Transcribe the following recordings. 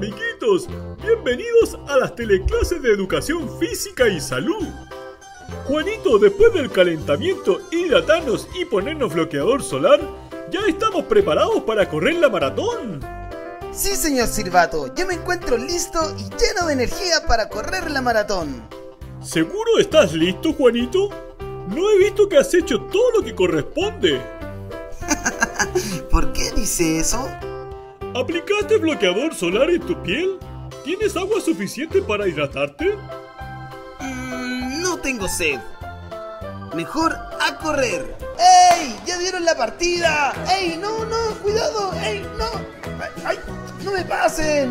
amiguitos, bienvenidos a las teleclases de educación física y salud. Juanito, después del calentamiento, hidratarnos y ponernos bloqueador solar, ya estamos preparados para correr la maratón. Sí, señor Silvato, yo me encuentro listo y lleno de energía para correr la maratón. ¿Seguro estás listo, Juanito? No he visto que has hecho todo lo que corresponde. ¿Por qué dice eso? ¿Aplicaste bloqueador solar en tu piel? ¿Tienes agua suficiente para hidratarte? No tengo sed. Mejor a correr. ¡Ey! ¿Ya vieron la partida? ¡Ey! ¡No! ¡Cuidado! ¡Ey! ¡No! ¡Ay! ¡No me pasen!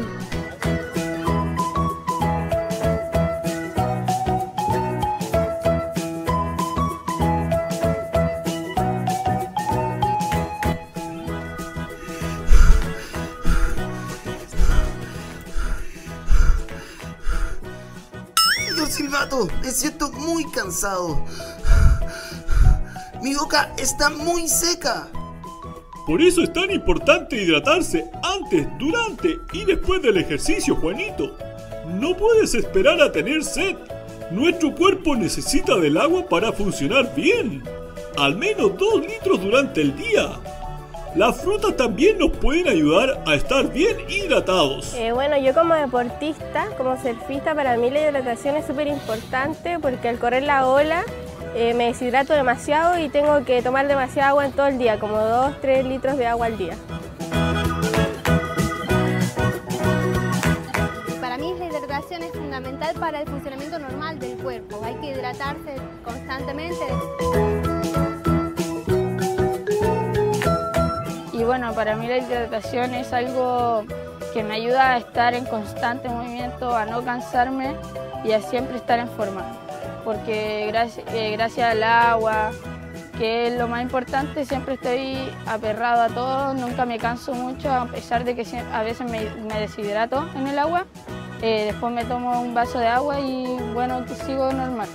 Señor Silvato, me siento muy cansado. Mi boca está muy seca. Por eso es tan importante hidratarse antes, durante y después del ejercicio, Juanito. No puedes esperar a tener sed. Nuestro cuerpo necesita del agua para funcionar bien. Al menos 2 litros durante el día. Las frutas también nos pueden ayudar a estar bien hidratados. Bueno, yo como deportista, como surfista, para mí la hidratación es súper importante porque al correr la ola me deshidrato demasiado y tengo que tomar demasiada agua en todo el día, como 2-3 litros de agua al día. Para mí la hidratación es fundamental para el funcionamiento normal del cuerpo. Hay que hidratarse constantemente. Y bueno, para mí la hidratación es algo que me ayuda a estar en constante movimiento, a no cansarme y a siempre estar en forma. Porque gracias al agua, que es lo más importante, siempre estoy aperrado a todo, nunca me canso mucho, a pesar de que a veces me deshidrato en el agua. Después me tomo un vaso de agua y bueno, sigo normal.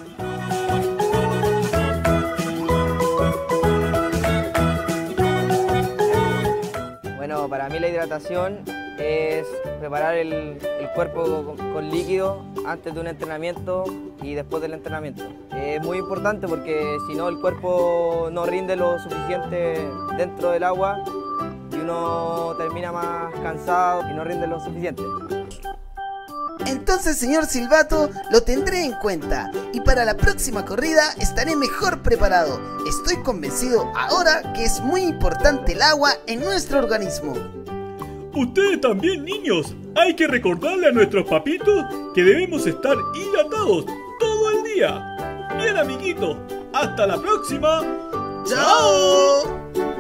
Bueno, para mí la hidratación es preparar el cuerpo con líquido antes de un entrenamiento y después del entrenamiento. Es muy importante porque si no el cuerpo no rinde lo suficiente dentro del agua y uno termina más cansado y no rinde lo suficiente. Entonces, señor Silvato, lo tendré en cuenta y para la próxima corrida estaré mejor preparado. Estoy convencido ahora que es muy importante el agua en nuestro organismo. Ustedes también, niños, hay que recordarle a nuestros papitos que debemos estar hidratados todo el día. Bien, amiguitos, hasta la próxima. ¡Chao!